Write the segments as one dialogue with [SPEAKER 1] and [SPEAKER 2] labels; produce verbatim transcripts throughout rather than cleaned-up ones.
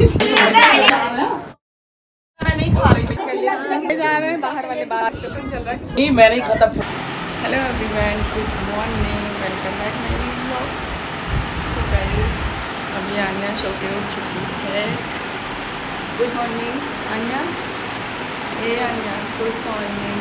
[SPEAKER 1] मैं नहीं खा रही जा रहे हैं बाहर वाले बात चल रहा है।
[SPEAKER 2] नहीं मैं नहीं खाता।
[SPEAKER 1] Hello everyone, good morning, welcome back my vlog. So guys, अभी आन्या सो के उठ चुकी है। Good morning Anya. ए आन्या, गुड मॉर्निंग।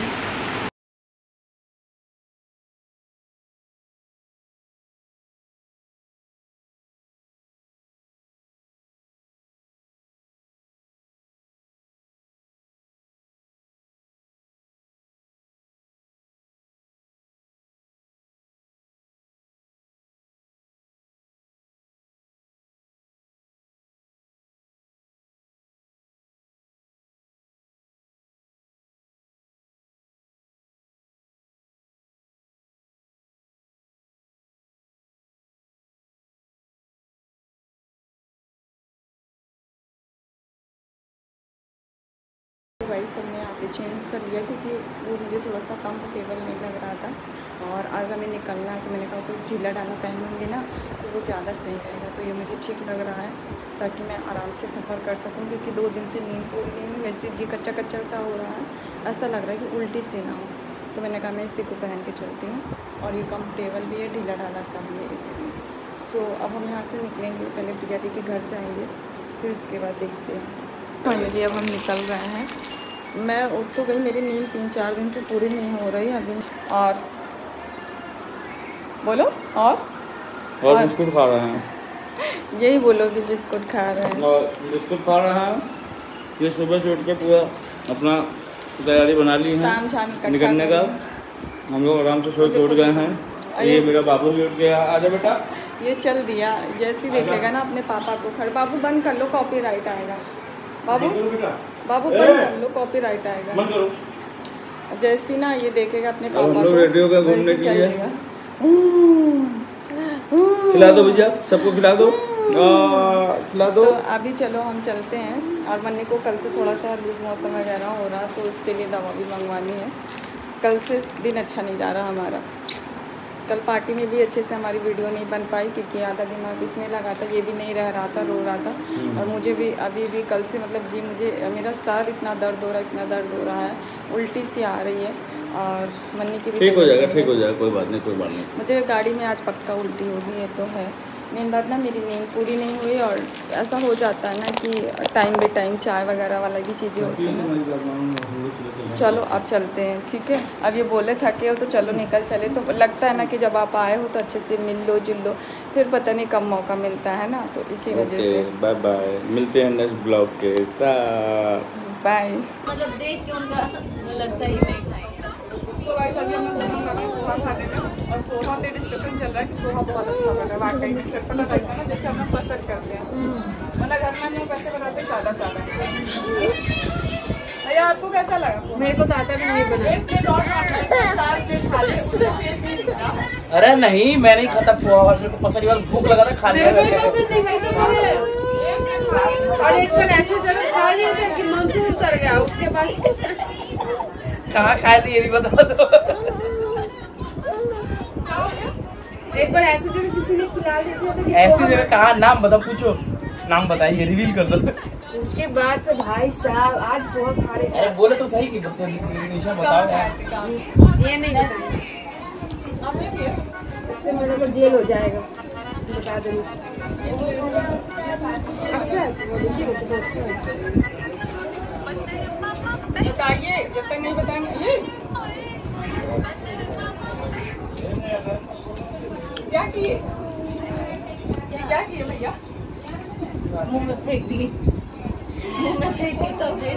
[SPEAKER 1] गाइस, हमने यहाँ पे चेंज कर लिया क्योंकि वो मुझे थोड़ा सा कंफर्टेबल नहीं लग रहा था और आज हमें निकलना है, तो मैंने कहा कुछ ढीला डाला पहनूंगी ना तो वो ज़्यादा सही रहेगा। तो ये मुझे ठीक लग रहा है ताकि मैं आराम से सफ़र कर सकूँ, क्योंकि दो दिन से नींद पूरी नहीं हुई। वैसे जी कच्चा कच्चा सा हो रहा है, ऐसा लग रहा है कि उल्टी सी ना हो। तो मैंने कहा मैं इसी को पहन के चलती हूँ और ये कम्फर्टेबल भी है, ढीला ढाला सा भी है इसीलिए। सो अब हम यहाँ से निकलेंगे, पहले प्रिया दी के घर से आएंगे, फिर उसके बाद देखते हैं। फाइनली अब हम निकल रहे हैं। मैं उठ तो गई, मेरी नींद तीन चार दिन से पूरी नहीं हो रही अभी। और बोलो और
[SPEAKER 2] और, और बिस्कुट खा रहे हैं।
[SPEAKER 1] यही बोलो कि बिस्कुट खा रहे हैं
[SPEAKER 2] और बिस्कुट खा रहे हैं। ये सुबह से उठ के पूरा अपना तैयारी बना ली है निकलने का। हम लोग आराम से सो के उठ गए हैं। ये मेरा बाबू भी उठ गया। आजा बेटा।
[SPEAKER 1] ये चल दिया, जैसे ही देखेगा ना अपने पापा को खड़े। बाबू बंद कर लो, कॉपीराइट आएगा। बाबू बाबू बंद कर लो, कॉपीराइट आएगा।
[SPEAKER 2] बंद करो।
[SPEAKER 1] जैसी ना ये देखेगा अपने पापा
[SPEAKER 2] हम लोग
[SPEAKER 1] को,
[SPEAKER 2] रेडियो का घूमने के लिए खिला दो भैया, सबको खिला दो, खिला दो।
[SPEAKER 1] तो अभी चलो हम चलते हैं। और मन्नी को कल से थोड़ा सा लूज मौसम वगैरह हो रहा, तो उसके लिए दवा भी मंगवानी है। कल से दिन अच्छा नहीं जा रहा हमारा। कल पार्टी में भी अच्छे से हमारी वीडियो नहीं बन पाई क्योंकि आधा दिमाग इसमें लगा था, ये भी नहीं रह रहा था, रो रहा था। और मुझे भी अभी भी कल से मतलब जी मुझे मेरा सर इतना दर्द हो रहा है, इतना दर्द हो रहा है, उल्टी सी आ रही है। और मन्नी की भी
[SPEAKER 2] ठीक हो जाएगा, ठीक हो जाएगा, कोई बात नहीं, कोई बात नहीं।
[SPEAKER 1] मुझे गाड़ी में आज पक्का उल्टी होगी, ये तो है। मेन बात ना मेरी नींद पूरी नहीं हुई और ऐसा हो जाता है ना कि टाइम बे टाइम चाय वगैरह वाला भी चीज़ें होती हैं। चलो अब चलते हैं, ठीक है। अब ये बोले थके हो तो चलो निकल चले। तो लगता है ना कि जब आप आए हो तो अच्छे से मिल लो जुल लो, फिर पता नहीं कब मौका मिलता है ना, तो इसी वजह से।
[SPEAKER 2] बाय बाय, मिलते हैं नेक्स्ट ब्लॉग के साथ।
[SPEAKER 1] बाय।
[SPEAKER 3] मतलब देख के उनका लगता ही नहीं खाएंगे।
[SPEAKER 1] तो गाइस अभी हम लोग पोहा खाने में, और पोहा पे डिस्कशन चल रहा है कि पोहा बहुत अच्छा बना है। वाकई में चटपटा टाइप का ना, जैसे हम लोग पसंद करते हैं। मतलब घर में हम लोग कैसे बनाते हैं, सादा सादा। भैया आपको कैसा लगा? मेरे को तो आता भी नहीं बना। एक प्लेट और खा ले, चार प्लेट खा ले, उसको टेस्ट नहीं दिखा।
[SPEAKER 2] अरे नहीं, मैं नहीं खाता पोहा, मेरे को पसंद ही भूख लगा था खाने का।
[SPEAKER 3] और एक बार ऐसे जगह खा लिए थे कि मन से उतर गया, उसके बाद
[SPEAKER 2] कहाँ खाए थे ये भी बता दो।
[SPEAKER 3] एक बार ऐसी जगह किसी ने खिला दिया था।
[SPEAKER 2] ऐसी जगह कहाँ? नाम बताओ, पूछो नाम बताइए, रिवील कर दो।
[SPEAKER 3] उसके बाद से भाई साहब आज बहुत खा रहे थे।
[SPEAKER 2] अरे बोले तो सही की निशा बताओ यार।
[SPEAKER 3] ये नहीं बताएंगे, इससे मेरे को जेल हो जाएगा बता देने से। अच्छा है वो, देखिए वो तो अच्छा है।
[SPEAKER 1] बताइए, जब तक नहीं बताएंगे। ये क्या किए, ये क्या किए भैया?
[SPEAKER 3] मुंह में फेंक दिए, मुंह में फेंक दी तो फिर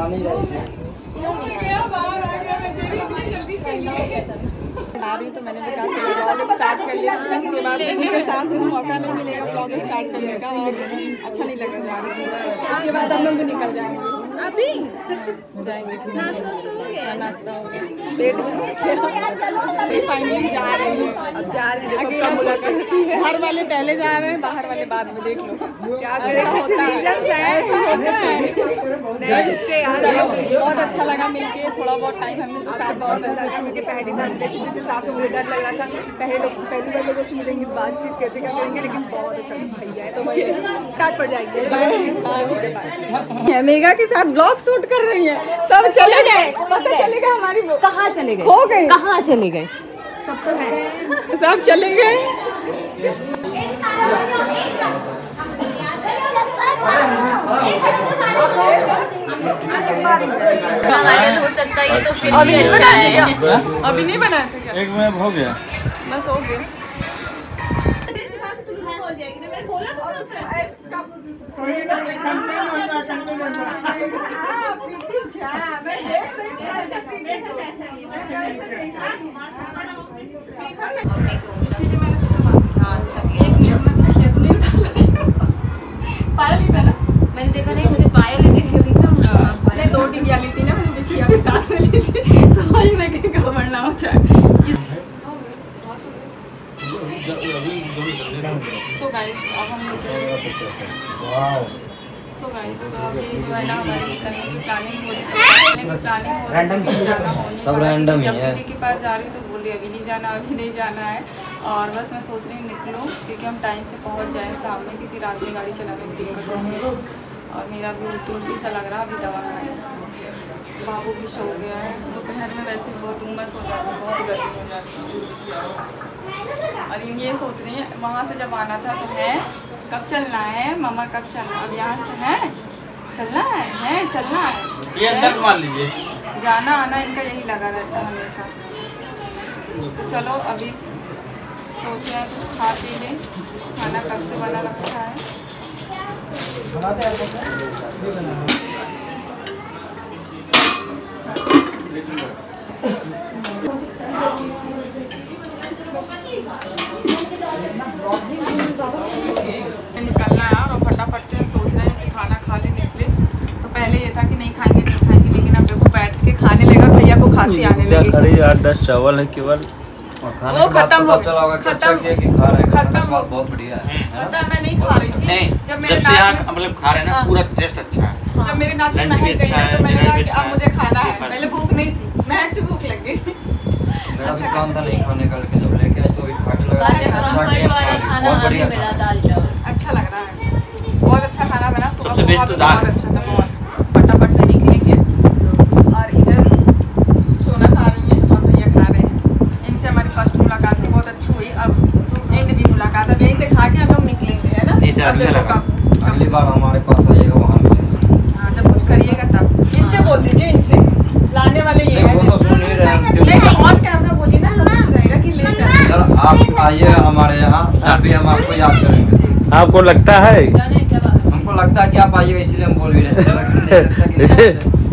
[SPEAKER 1] जल्दी आ रही, तो मैंने भी कहा चलो ब्लॉग स्टार्ट कर लिया। उसके बाद उनके साथ में मौका नहीं मिलेगा ब्लॉग स्टार्ट करने का और अच्छा नहीं लग रहा। उसके बाद हम लोग भी निकल जाएंगे। अभी जाएंगे फिर नाश्ता हो गया नाश्ता हो गया पेट में फाइनली जा रहे हैं अब जा रहे हैं अकेला मुलाकात है घर वाले पहले जा रहे हैं बाहर वाले बाद में देख लो क्या होता है बहुत अच्छा लगा मिलके थोड़ा बहुत टाइम हमने जो साथ बहुत अच्छा लगा मिलके पहली बार देखी जिस हिसाब से मुझे डर लग रहा था पहले लोग पहली बार लोगों से मिलेंगे बातचीत कैसे क्या करेंगे लेकिन बहुत अच्छा भैया है तो काट पड़ जाएंगे मेगा के साथ ब्लॉग शूट कर रही है सब चले गए पता चलेगा हमारी
[SPEAKER 3] कहाँ चले गए
[SPEAKER 1] हो गए
[SPEAKER 3] कहाँ चले गए सब तो है
[SPEAKER 1] सब चले गए
[SPEAKER 3] हो सकता है तो फिर
[SPEAKER 1] अभी नहीं बनाया क्या अभी नहीं बनाया था क्या
[SPEAKER 2] एक मिनट हो गया
[SPEAKER 1] बस हो गया
[SPEAKER 3] मैंने देखा नहीं मुझे पायल ली थी
[SPEAKER 1] मैंने दो टिकिया ली थी ना मैंने बिछिया के साथ में ली थी तो वही मैं कहीं गड़बड़ ना हो जाए सो गाइस अब हम लोग सो गाइस तो अभी जो है ना हमारे निकलने की प्लानिंग हो रही है प्लानिंग हो रही है सब रैंडम ही है के पास जा रही तो बोल रही अभी नहीं जाना अभी नहीं जाना है और बस मैं सोच रही हूँ निकलूँ क्योंकि हम टाइम से पहुँच जाएँ शाम में क्योंकि रात में गाड़ी चलाने में दिक्कत होगी और मेरा भी उल्टी उल्टी सा लग रहा अभी दवा खाई बाबू भी सो गया है दोपहर में वैसे बहुत उमस हो जाती है बहुत गर्मी हो जाती है और ये सोच रही है वहाँ से जब आना था तो है कब चलना है मामा कब चलना अब यहाँ से है चलना है है चलना है
[SPEAKER 2] ये अंदर मान लीजिए
[SPEAKER 1] जाना आना इनका यही लगा रहता है हमेशा चलो अभी सोच रहे हैं कुछ खा पी लें खाना कब से बना रखा है निकलना है और फटाफट से सोच रहे हैं कि खाना खा ले निकले तो पहले ये था कि नहीं खाएंगे नहीं खाएंगे लेकिन अब देखो बैठ के खाने लगा भैया को खांसी आने लगी
[SPEAKER 2] खड़ी आठ दस चावल है केवल
[SPEAKER 1] वो खत्म हो
[SPEAKER 4] चला होगा कि अच्छा किया कि खा रहे हैं खाने का स्वाद बहुत बढ़िया है
[SPEAKER 1] पता है मैं नहीं खा रही थी
[SPEAKER 5] नहीं
[SPEAKER 1] जब
[SPEAKER 5] जब से यहाँ मतलब खा रहे हैं ना पूरा टेस्ट अच्छा है
[SPEAKER 1] जब मेरे नाक में महक गई ना तो मैंने कहा कि अब मुझे खाना है पहले भूख नहीं थी महक से भूख लग गई
[SPEAKER 4] मेरा भी काम था नहीं खाने का लेकिन जब लेके आए तो अभी खा के लगा अच्छा किया बहुत बढ़िया
[SPEAKER 3] मेरा दाल चावल
[SPEAKER 1] अच्छा लग रहा है बहुत अच्छा खाना बना
[SPEAKER 5] सबसे बेस्ट तो दाल
[SPEAKER 1] अच्छा था बहुत फटाफट से निकलेंगे और इधर सोना खा रही है और भैया खा रहे हैं इनसे हमारी फर्स्ट मुलाकात थी बहुत अच्छी हुई अब एंड भी मुलाकात अब यहीं से खा के हम लोग निकलेंगे है ना
[SPEAKER 5] अच्छा लगा
[SPEAKER 4] अगली बार हमारे पास आइएगा वहाँ
[SPEAKER 1] हाँ जब कुछ करिएगा तब इनसे बोल दीजिए इनसे लाने वाले ये है
[SPEAKER 4] वो तो सुन नहीं रहे
[SPEAKER 1] नहीं तो ऑन कैमरा बोलिए ना सब रहेगा कि ले चल
[SPEAKER 4] आप आइएगा हमारे यहाँ जब भी हम आपको याद करेंगे
[SPEAKER 2] आपको लगता है
[SPEAKER 4] हमको लगता है कि आप आइएगा इसलिए हम बोल भी रहे
[SPEAKER 2] इसे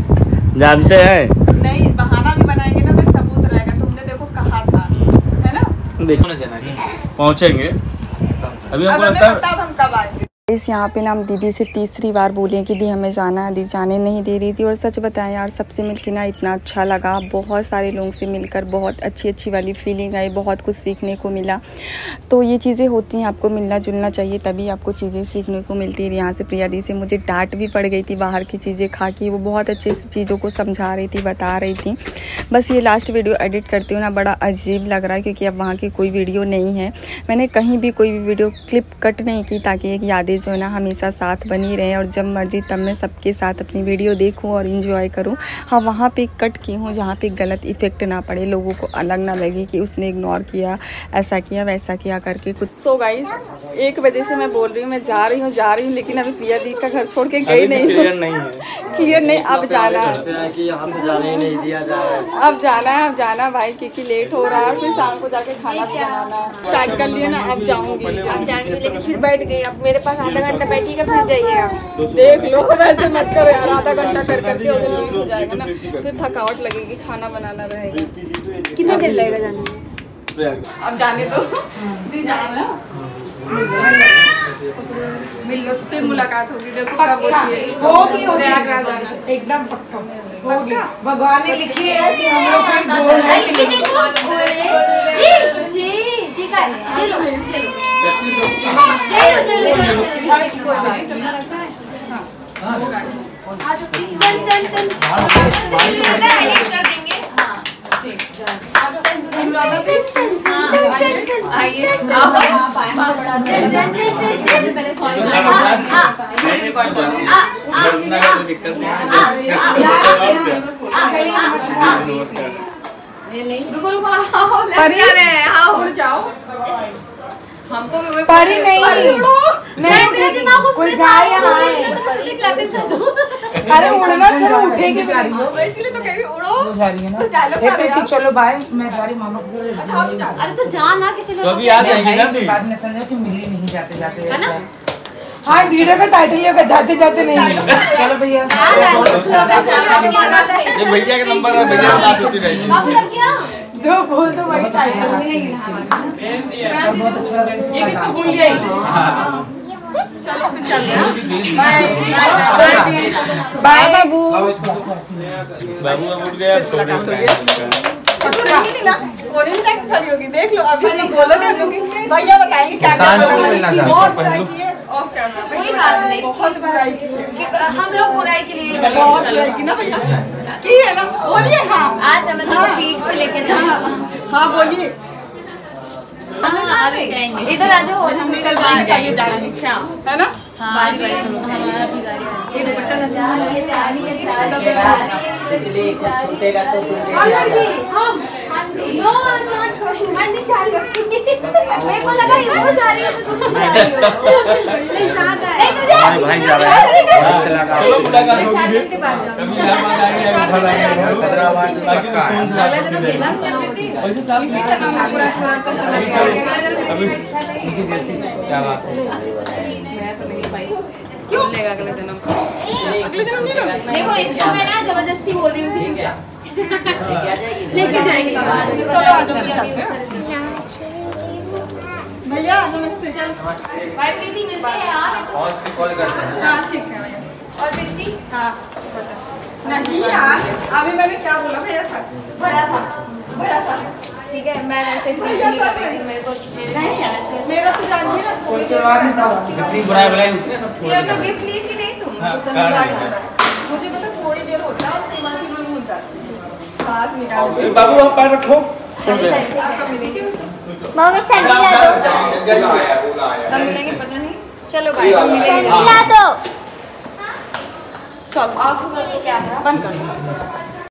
[SPEAKER 2] जानते हैं
[SPEAKER 1] नहीं बहाना भी बनाएंगे ना फिर सबूत रहेगा तुमने देखो कहा था है ना
[SPEAKER 2] पहुँचेंगे अभी हमको लगता है
[SPEAKER 1] हम कब आएंगे इस यहाँ पे ना हम दीदी से तीसरी बार बोले कि दी हमें जाना है दी जाने नहीं दे रही थी और सच बताएं यार सबसे मिलके ना इतना अच्छा लगा बहुत सारे लोगों से मिलकर बहुत अच्छी अच्छी वाली फीलिंग आई बहुत कुछ सीखने को मिला तो ये चीज़ें होती हैं आपको मिलना जुलना चाहिए तभी आपको चीज़ें सीखने को मिलती है यहाँ से प्रिया दी से मुझे डांट भी पड़ गई थी बाहर की चीज़ें खा के वो बहुत अच्छे से चीज़ों को समझा रही थी बता रही थी बस ये लास्ट वीडियो एडिट करती हूँ ना बड़ा अजीब लग रहा है क्योंकि अब वहाँ की कोई वीडियो नहीं है मैंने कहीं भी कोई भी वीडियो क्लिप कट नहीं की ताकि एक यादें जो है ना हमेशा साथ बनी रहे और जब मर्जी तब मैं सबके साथ अपनी वीडियो देखूं और एंजॉय करूं हाँ वहाँ पे कट की हूँ जहाँ पे गलत इफेक्ट ना पड़े लोगों को अलग ना लगे कि उसने इग्नोर किया ऐसा किया वैसा किया करके कुछ सो गाइस एक बजे से मैं बोल रही हूँ मैं जा रही हूँ जा रही हूँ लेकिन अभी प्रिया दी का घर छोड़ के गई नहीं
[SPEAKER 2] क्लियर नहीं है
[SPEAKER 1] क्लियर नहीं अब जाना है
[SPEAKER 4] कि यहाँ से जाने ही नहीं दिया जाए
[SPEAKER 1] अब जाना है अब जाना भाई क्योंकि लेट हो रहा है फिर शाम को जाके खाना भी बनाना है स्टार्ट कर लिया ना अब जाऊंगी
[SPEAKER 3] अब जाएंगे लेकिन फिर बैठ गई अब मेरे पास आधा घंटा बैठिएगा फिर जाइएगा
[SPEAKER 1] देख लो वैसे मत करो यार आधा घंटा कर करके लेट हो जाएगा ना फिर थकावट लगेगी खाना बनाना रहेगा
[SPEAKER 3] कितना देर लगेगा जाने में
[SPEAKER 1] अब जाने दो दी जाना मिल लो फिर मुलाकात होगी। देखो कब होती है, होगी होगी एकदम पक्का होगी। भगवान ने लिखी है कि हम लोग फिर गोल है कि
[SPEAKER 3] जी जी जी का चलो चलो चलो चलो आज तन तन तन कर देंगे। आइए रुको रुको आओ जाओ हमको भी
[SPEAKER 1] परी नहीं
[SPEAKER 3] मैं मेरा दिमाग उस पे
[SPEAKER 1] जाए यहाँ
[SPEAKER 3] तो मैं सोचे क्लैपिंग कर दूं।
[SPEAKER 1] अरे उड़ना चलो उठेगी इसीलिए तो कह रही उड़ो जा रही है ना। हे प्रीति चलो बाय मैं जा रही मामा को।
[SPEAKER 3] अरे तो जा ना किसी लोग
[SPEAKER 2] तो अभी आ जाएगी ना दी।
[SPEAKER 1] बाद में समझो कि मिली नहीं जाते जाते है ना। हाँ वीडियो का टाइटल ये होगा जाते जाते नहीं मिली। चलो भैया
[SPEAKER 2] ये भैया का नंबर है, भैया बात होती रहेगी।
[SPEAKER 1] जो बोल दो वही टाइटल बहुत अच्छा लगा। ये किसको भूल गई। चलो फिर चल रहे हैं। बाय बाबू।
[SPEAKER 2] बाबू अब उठ गया तो
[SPEAKER 1] नहीं ना कोने में जाके खड़ी होगी। देख लो अभी हम लोग बोलोगे हम लोग भैया बताएंगे क्या क्या बहुत बुराई की है। ऑफ कैमरा
[SPEAKER 3] कोई बात नहीं
[SPEAKER 1] बहुत बुराई की है।
[SPEAKER 3] हम लोग बुराई के लिए
[SPEAKER 1] बहुत बुराई की ना भैया की है ना। बोलिए हाँ
[SPEAKER 3] आज हमें तो पीठ पे लेके जाना।
[SPEAKER 1] हाँ बोलिए
[SPEAKER 3] अभी जाएंगे इधर आ जाओ हम भी कल बाहर जाएंगे
[SPEAKER 1] है ना।
[SPEAKER 3] बारी बारी हमारा भी गाड़ी ये दुपट्टा लगा ये जा रही है शादी
[SPEAKER 6] छूटेगा तो तुम
[SPEAKER 3] हम हां जी no I am not going मैं नहीं जा रही हूं मेरे को लगा ये वो जा रही है तो तुम जा रही हो नहीं साथ है नहीं तुझे
[SPEAKER 5] भाई जा रहा है चला का
[SPEAKER 2] चलो मुलाकात
[SPEAKER 3] मैं चार
[SPEAKER 2] होगी।
[SPEAKER 3] दिन के बाद
[SPEAKER 2] कभी
[SPEAKER 3] जाऊंगी
[SPEAKER 2] यहाँ बात आएगी या घर आएगी बाकी तो फोन चला
[SPEAKER 3] अगला जन्म लेना
[SPEAKER 2] वैसे साथ में
[SPEAKER 3] पूरा पूरा का समय
[SPEAKER 2] अभी
[SPEAKER 4] क्या बात है
[SPEAKER 3] क्यों लेगा अगले जन्म देखो इसको मैं ना जबरदस्ती बोल रही हूँ कि तू जा लेके जाएंगे
[SPEAKER 1] चलो आ जाओ चलते हैं। भैया नमस्ते। चल
[SPEAKER 3] बाय प्रीति मिलते हैं यार
[SPEAKER 4] और इसको कॉल करते हैं।
[SPEAKER 1] हाँ ठीक है भैया।
[SPEAKER 3] और प्रीति
[SPEAKER 1] हाँ नहीं यार अभी मैंने क्या बोला भैया था भैया था भैया था
[SPEAKER 3] ठीक है मैं वैसे प्रीति नहीं कर रही थी मेरे को मेरे नहीं है वैसे
[SPEAKER 1] मेरा तो जानिए ना।
[SPEAKER 5] जितनी बुराई बुराई उठती है सब छोड़
[SPEAKER 3] ये अपना गिफ्ट ली कि नहीं तुम
[SPEAKER 2] हाँ, कार है।
[SPEAKER 1] मुझे पता थोड़ी देर होता है और सीमा की भी होता है हाथ निकाल
[SPEAKER 2] ए, बाबू आप पैर रखो
[SPEAKER 1] आपका मिलेगी।
[SPEAKER 3] मम्मी सैंडल ला दो कब मिलेंगे पता नहीं चलो भाई हम मिलेंगे
[SPEAKER 1] चलो
[SPEAKER 3] आँखों का क्या
[SPEAKER 1] बंद कर।